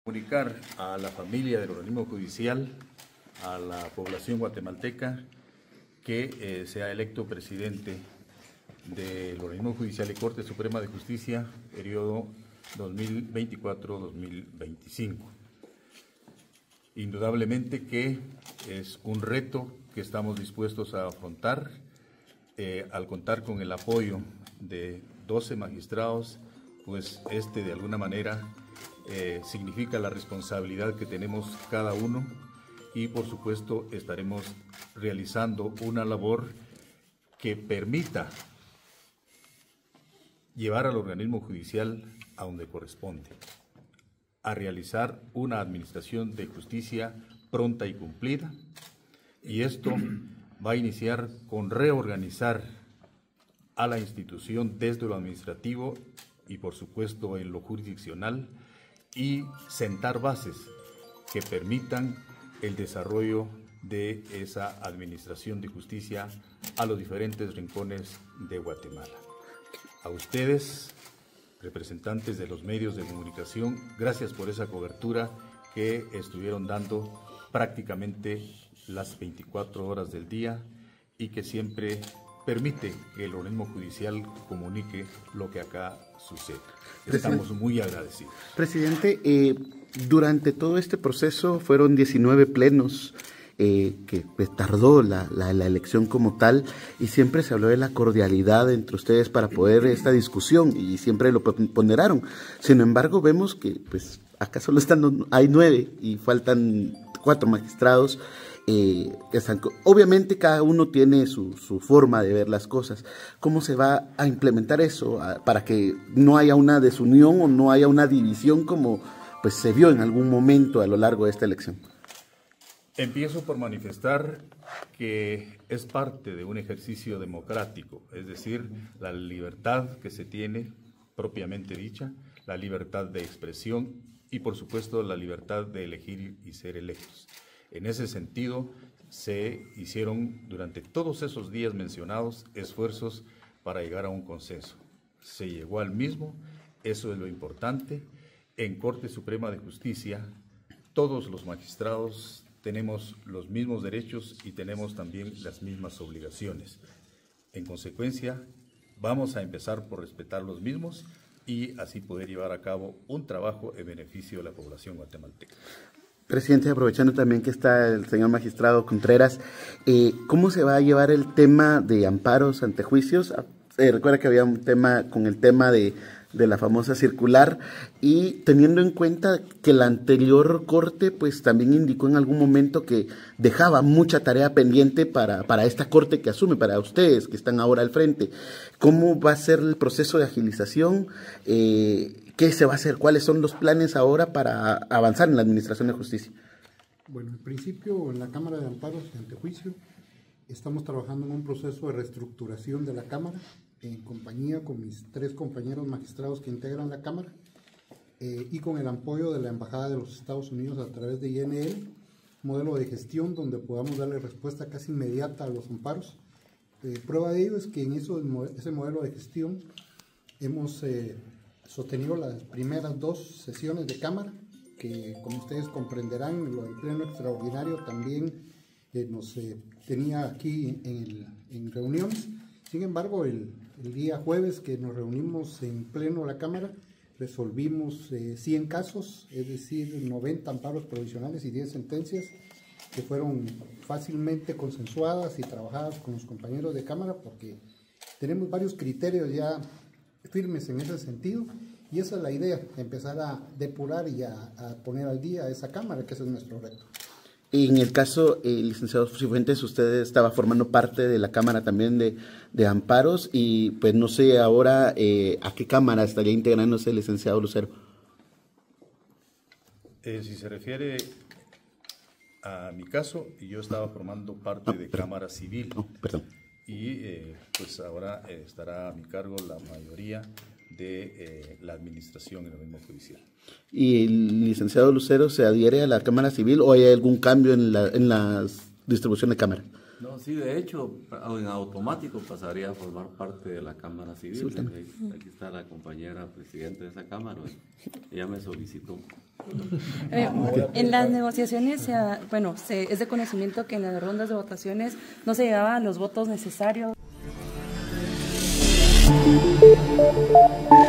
Comunicar a la familia del organismo judicial, a la población guatemalteca, que se ha electo presidente del organismo judicial y Corte Suprema de Justicia, periodo 2024-2025. Indudablemente que es un reto que estamos dispuestos a afrontar al contar con el apoyo de 12 magistrados, pues de alguna manera significa la responsabilidad que tenemos cada uno y por supuesto estaremos realizando una labor que permita llevar al organismo judicial a donde corresponde, a realizar una administración de justicia pronta y cumplida, y esto va a iniciar con reorganizar a la institución desde lo administrativo y por supuesto en lo jurisdiccional, y sentar bases que permitan el desarrollo de esa administración de justicia a los diferentes rincones de Guatemala. A ustedes, representantes de los medios de comunicación, gracias por esa cobertura que estuvieron dando prácticamente las 24 horas del día y que siempre permite que el organismo judicial comunique lo que acá sucede. Estamos muy agradecidos. Presidente, durante todo este proceso fueron 19 plenos que tardó la elección como tal, y siempre se habló de la cordialidad entre ustedes para poder esta discusión y siempre lo ponderaron. Sin embargo, vemos que pues acá solo hay 9 y faltan 4 magistrados. Obviamente cada uno tiene su forma de ver las cosas. ¿Cómo se va a implementar eso para que no haya una desunión o no haya una división como pues se vio en algún momento a lo largo de esta elección? Empiezo por manifestar que es parte de un ejercicio democrático, es decir, la libertad que se tiene propiamente dicha, la libertad de expresión y por supuesto la libertad de elegir y ser electos. En ese sentido, se hicieron durante todos esos días mencionados esfuerzos para llegar a un consenso. Se llegó al mismo, eso es lo importante. En Corte Suprema de Justicia, todos los magistrados tenemos los mismos derechos y tenemos también las mismas obligaciones. En consecuencia, vamos a empezar por respetar los mismos y así poder llevar a cabo un trabajo en beneficio de la población guatemalteca. Presidente, aprovechando también que está el señor magistrado Contreras, ¿cómo se va a llevar el tema de amparos ante juicios? Recuerda que había un tema con el tema de la famosa circular, y teniendo en cuenta que la anterior corte pues también indicó en algún momento que dejaba mucha tarea pendiente para esta corte que asume, para ustedes que están ahora al frente. ¿Cómo va a ser el proceso de agilización? ¿Qué se va a hacer? ¿Cuáles son los planes ahora para avanzar en la administración de justicia? Bueno, en principio en la Cámara de Amparos y Antejuicio estamos trabajando en un proceso de reestructuración de la Cámara en compañía con mis 3 compañeros magistrados que integran la Cámara y con el apoyo de la Embajada de los Estados Unidos a través de INL, modelo de gestión donde podamos darle respuesta casi inmediata a los amparos. Prueba de ello es que en ese modelo de gestión hemos sostenido las primeras 2 sesiones de Cámara, que como ustedes comprenderán, lo del pleno extraordinario también nos tenía aquí en reuniones. Sin embargo, el día jueves que nos reunimos en pleno la Cámara, resolvimos 100 casos, es decir, 90 amparos provisionales y 10 sentencias, que fueron fácilmente consensuadas y trabajadas con los compañeros de Cámara, porque tenemos varios criterios ya firmes en ese sentido, y esa es la idea, empezar a depurar y a poner al día a esa Cámara, que ese es nuestro reto. En el caso, licenciado Cifuentes, usted estaba formando parte de la Cámara también de amparos, y pues no sé ahora a qué Cámara estaría integrándose el licenciado Lucero. Si se refiere a mi caso, yo estaba formando parte de Cámara Civil. Perdón. Y pues ahora estará a mi cargo la mayoría de la administración en el organismo judicial. ¿Y el licenciado Lucero se adhiere a la Cámara Civil o hay algún cambio en la distribución de Cámara? No, sí, de hecho, en automático pasaría a formar parte de la Cámara Civil. Aquí está la compañera presidenta de esa Cámara, ella me solicitó. En las negociaciones, bueno, es de conocimiento que en las rondas de votaciones no se llegaban los votos necesarios.